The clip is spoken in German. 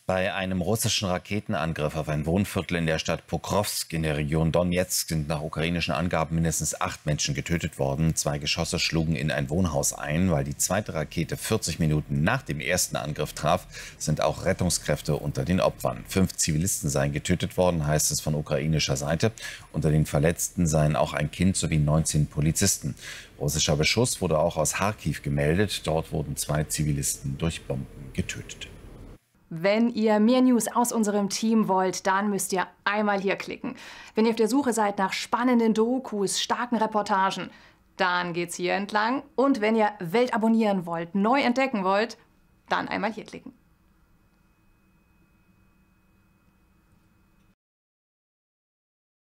Bei einem russischen Raketenangriff auf ein Wohnviertel in der Stadt Pokrovsk in der Region Donezk sind nach ukrainischen Angaben mindestens 8 Menschen getötet worden. 2 Geschosse schlugen in ein Wohnhaus ein. Weil die zweite Rakete 40 Minuten nach dem ersten Angriff traf, sind auch Rettungskräfte unter den Opfern. 5 Zivilisten seien getötet worden, heißt es von ukrainischer Seite. Unter den Verletzten seien auch ein Kind sowie 19 Polizisten. Russischer Beschuss wurde auch aus Charkiw gemeldet. Dort wurden 2 Zivilisten durch Bomben getötet. Wenn ihr mehr News aus unserem Team wollt, dann müsst ihr einmal hier klicken. Wenn ihr auf der Suche seid nach spannenden Dokus, starken Reportagen, dann geht's hier entlang. Und wenn ihr Welt abonnieren wollt, neu entdecken wollt, dann einmal hier klicken.